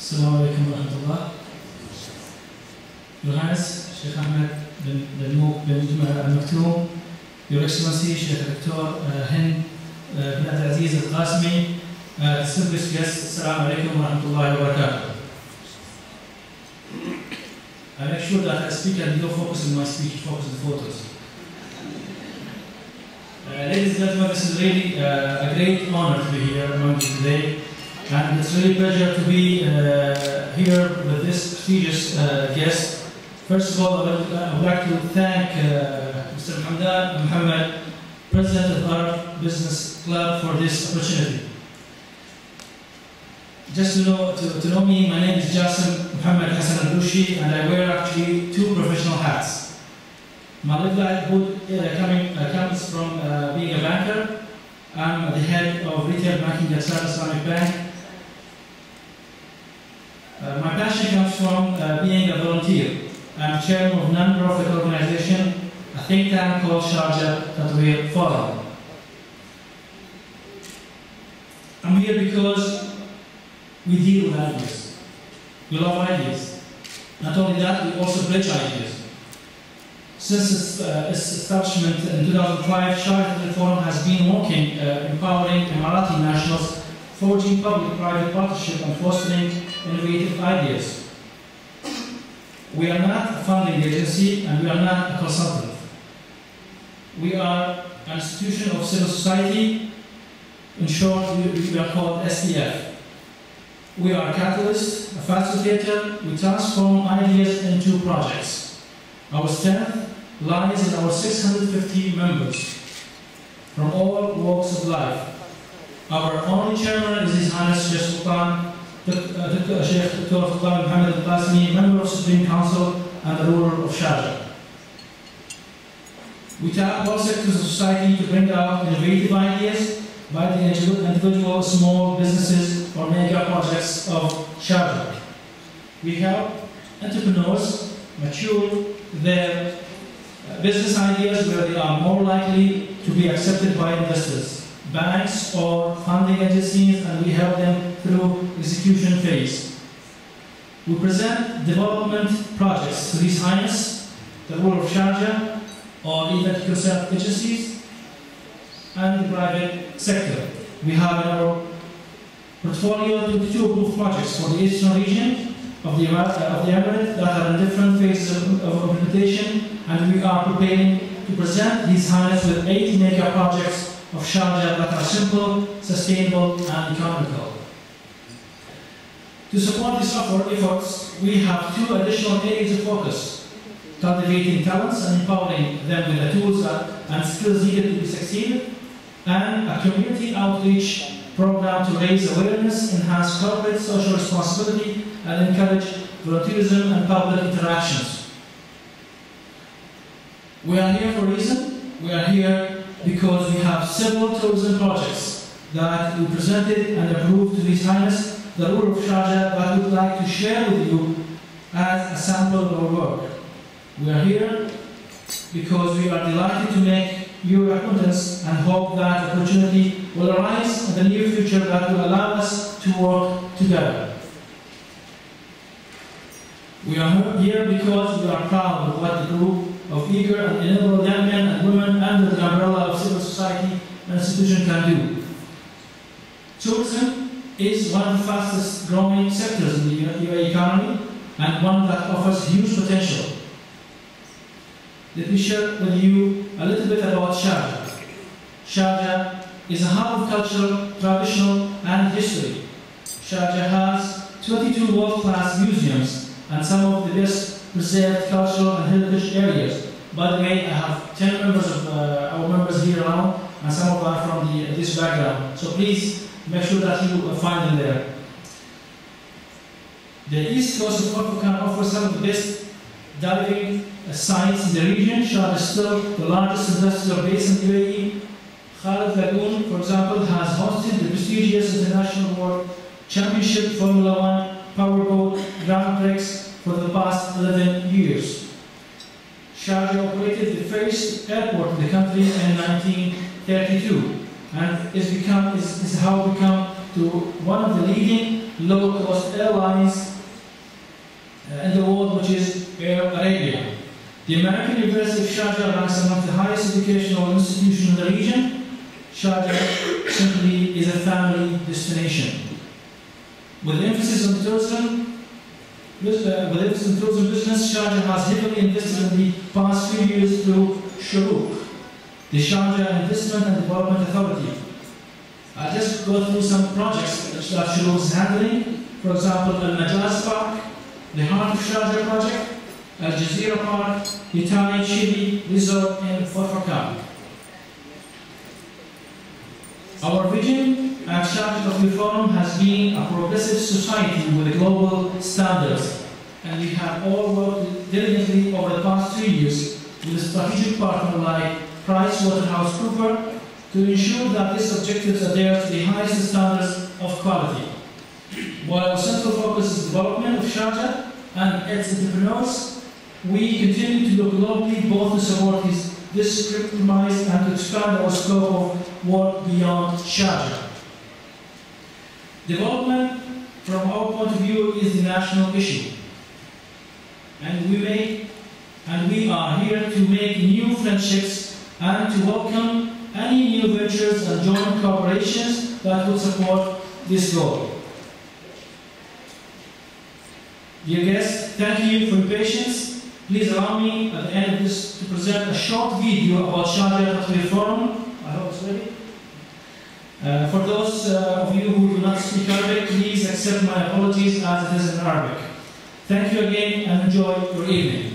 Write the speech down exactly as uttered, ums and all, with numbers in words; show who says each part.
Speaker 1: السلام عليكم ورحمة الله. Your Highness, Sheikh Ahmed bin Al-Maktoum, Your Excellency, Sheikh Doctor Hind bin Abdulaziz Al-Qasimi, distinguished guests, Assalamu alaikum wa rahmatullahi wa barakatuh. I make sure that I speak and you don't focus on my speech, focus on the photos. Uh, ladies and gentlemen, this is really uh, a great honor to be here among you today. And it's really a pleasure to be uh, here with this prestigious uh, guest. First of all, I would, I would like to thank uh, Mister Hamdan Mohammed, President of Arab Business Club, for this opportunity. Just to know, to, to know me, my name is Jassim Mohammed Hassan Al-Bushi, and I wear actually two professional hats. My livelihood uh, coming, uh, comes from uh, being a banker. I'm the head of retail banking at South Islamic Bank. Uh, my passion comes from uh, being a volunteer. I'm chairman of a non-profit organization, a think tank called Sharjah Tatweer Forum. I'm here because we deal with ideas. We love ideas. Not only that, we also bridge ideas. Since its, uh, its establishment in two thousand five, Sharjah Tatweer Forum has been working, uh, empowering Emirati nationals, forging public-private partnership and fostering innovative ideas. We are not a funding agency and we are not a consultant. We are an institution of civil society. In short, we, we are called S D F. We are a catalyst, a facilitator. We transform ideas into projects. Our strength lies in our six hundred fifty members from all walks of life. Our only chairman is His Highness Sheikh Sultan Doctor Sheikh Doctor Mohammed Al-Qasimi, member of Supreme Council and the ruler of Sharjah. We tap all sectors of society to bring out innovative ideas by the individual small businesses or mega projects of Sharjah. We help entrepreneurs mature their business ideas where they are more likely to be accepted by investors, banks or funding agencies, and we help them through execution phase. We present development projects to His Highness, the ruler of Sharjah, or even concerned agencies and the private sector. We have in our portfolio twenty-two approved projects for the eastern region of the, of the Emirate that are in different phases of, of implementation, and we are preparing to present His Highness with eight mega projects of Sharjah that are simple, sustainable, and economical. To support these efforts, we have two additional areas of focus: cultivating talents and empowering them with the tools and skills needed to succeed, and a community outreach program to raise awareness, enhance corporate social responsibility, and encourage volunteerism and public interactions. We are here for a reason. We are here because we have several tourism projects that we presented and approved to His Highness, the ruler of Sharjah, that we would like to share with you as a sample of our work. We are here because we are delighted to make your acquaintance and hope that opportunity will arise in the near future that will allow us to work together. We are here because we are proud of what the group of eager and enable young men and women under the umbrella of civil society and institution can do. Tourism is one of the fastest growing sectors in the U A E economy and one that offers huge potential. Let me share with you a little bit about Sharjah. Sharjah is a hub of culture, traditional, and history. Sharjah has twenty-two world-class museums and some of the best preserved cultural and heritage areas. By the way, I have ten members of uh, our members here around, and some of them are from the, this background. So please make sure that you uh, find them there. The east coast of Africa offers some of the best diving uh, sites in the region. Sharjah is still the largest industrial base in the U A E. Khalid Lagoon, for example, has hosted the prestigious International World Championship Formula One powerboat Grand Prix for the past eleven years. Sharjah operated the first airport in the country in nineteen thirty-two, and is become is, is how become to one of the leading low-cost airlines uh, in the world, which is Air Arabia. The American University of Sharjah ranks among the highest educational institutions in the region. Sharjah simply is a family destination. With emphasis on tourism, with, uh, with emphasis on tourism business, Sharjah has heavily invested in the past few years through Shuruk, the Sharjah Investment and Development Authority. I'll just go through some projects that Shuruk is handling. For example, Al Majaz Park, the Heart of Sharjah project, Al Jazeera Park, the Thai Chili Resort in Fort Our vision at Sharjah Taqweer Forum has been a progressive society with global standards, and we have all worked diligently over the past three years with a strategic partner like PricewaterhouseCoopers to ensure that these objectives adhere to the highest standards of quality. While our central focus is development of Sharjah and its entrepreneurs, we continue to look globally both to support this, this premise and to expand our scope of work beyond Sharjah. Development, from our point of view, is the national issue, and we make and we are here to make new friendships and to welcome any new ventures and joint cooperations that would support this goal. Dear guests, thank you for your patience. Please allow me at the end of this to present a short video about Sharjah Taqweer Forum. I hope it's ready. Uh, for those uh, of you who do not speak Arabic, please accept my apologies as it is in Arabic. Thank you again and enjoy your evening.